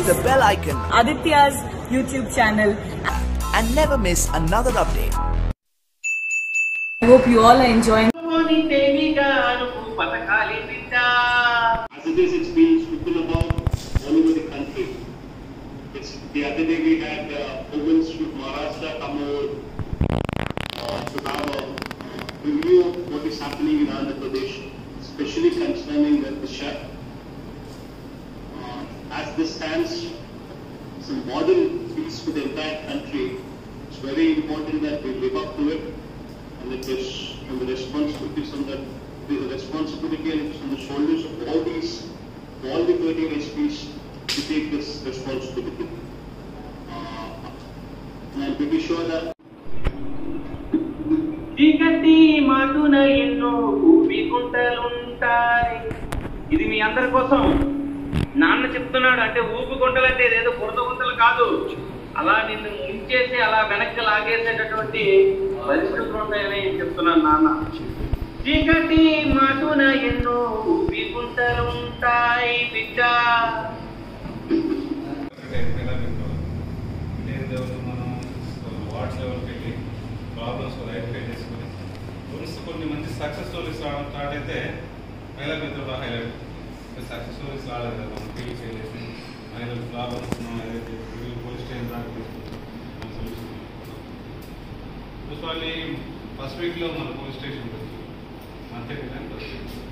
the bell icon. Aditya's YouTube channel. And never miss another update. I hope you all are enjoying. As it is, it's been spoken about all over the country. The other day we had province from Maharashtra come over to have a review of what is happening in Andhra Pradesh, especially concerning the chef. As this stands, it's a model piece for the entire country. It's very important that we live up to it, and it is on the responsibilities on that. There's a responsibility and it's on the shoulders of all the 13 SPs to take this responsibility. And I'm pretty sure that చీకటి మాటున ఎన్నో భూమి గుంటలుంటాయి. ఇది మీ అందరి కోసం నాన్న చెప్తున్నాడు. అంటే ఊపి గుంటలంటే ఏదో బురద గుంటలు కాదు, అలా నిన్ను ముంచేసి అలా వెనక్కి లాగేసేటటువంటి పరిస్థితులు ఉంటాయని చెప్తున్నాను నాన్న. చీకటి మాటున ఎన్నో ఊపి గుంటలుంటాయి బిడ్డ. వార్డ్ లెవెల్కి వెళ్ళి ప్రాబ్లమ్స్ ఐడెంటిఫై చేసుకుని కొన్ని మంచి సక్సెస్ స్టోరీస్ రావడం స్టార్ట్ అయితే మహిళా మిత్రులు హైలైట్ సక్సెస్ స్టోరీస్ రాలేదు కదా మనం ఫీల్ చేసి మహిళలు ప్రాబ్లమ్స్ ఏదైతే పోలీస్ స్టేషన్ దాకా తీసుకుంటాం సొల్యూషన్. వాళ్ళు ఫస్ట్ వీక్లో మన పోలీస్ స్టేషన్ వచ్చి మంచి ఫస్ట్ వీక్